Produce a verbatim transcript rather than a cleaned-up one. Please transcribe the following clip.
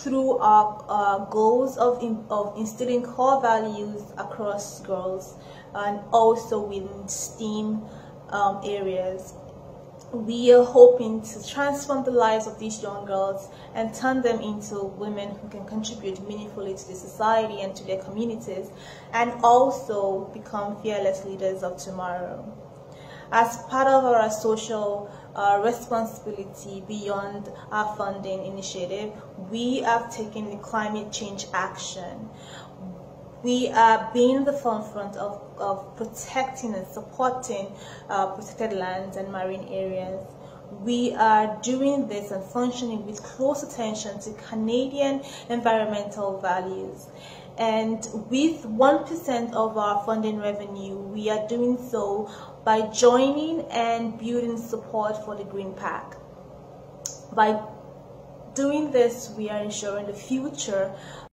through our uh, goals of, in, of instilling core values across girls and also within STEAM um, areas. We are hoping to transform the lives of these young girls and turn them into women who can contribute meaningfully to the society and to their communities, and also become fearless leaders of tomorrow. As part of our social uh, responsibility beyond our funding initiative, we have taken the climate change action. We are being the forefront of, of protecting and supporting uh, protected lands and marine areas. We are doing this and functioning with close attention to Canadian environmental values. And with one percent of our funding revenue, we are doing so by joining and building support for the Green Pact. By doing this, we are ensuring the future